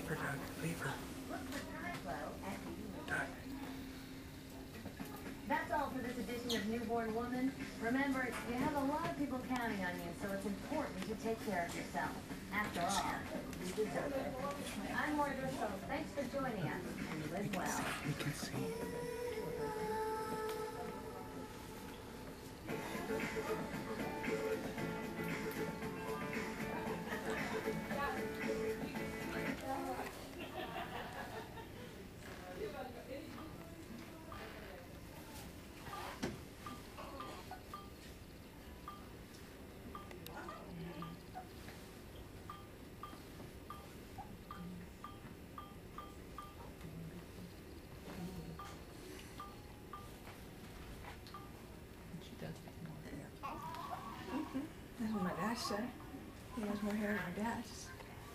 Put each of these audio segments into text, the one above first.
Leave her, Doug. Leave her. Doug. That's all for this edition of Newborn Woman. Remember, you have a lot of people counting on you, so it's important to take care of yourself. After all, you deserve it. I'm Maura Driscoll. Thanks for joining us, and live well. You can see. That's what my dad said. He has more hair than my dad's.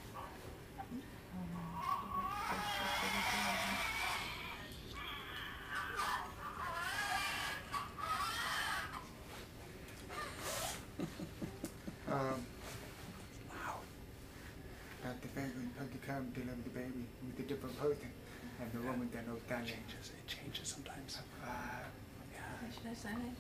At the baby, at the come deliver the baby with a different person, and the woman that knows that It changes sometimes. Yeah. Should I sign it?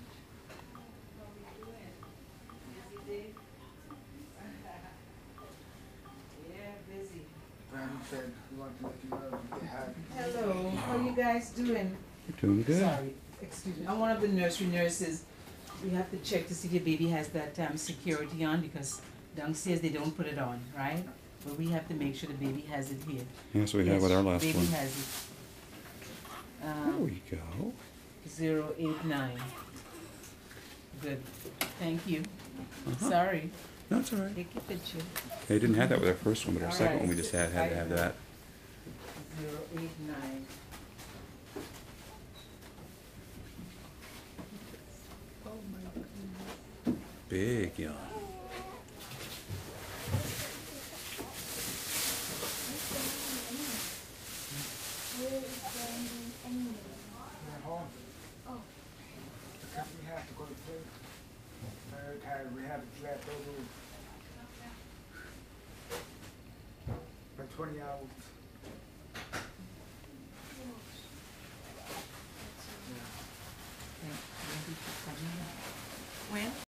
Brandon said he wanted to let you know that they had. Hello, how you guys doing? You're doing good. Sorry, excuse me. I'm one of the nursery nurses. We have to check to see if your baby has that security on because downstairs they don't put it on, right? But we have to make sure the baby has it here. Yes, we have with our last baby one. has it. There we go. 089. Good. Thank you. Sorry. No, it's all right. Take your picture. They didn't have that with our first one, but our All second right. one we just had to have that. 089. Big yawn. We're home. Because we have to go to sleep. Very tired. We haven't slept over for 20 hours.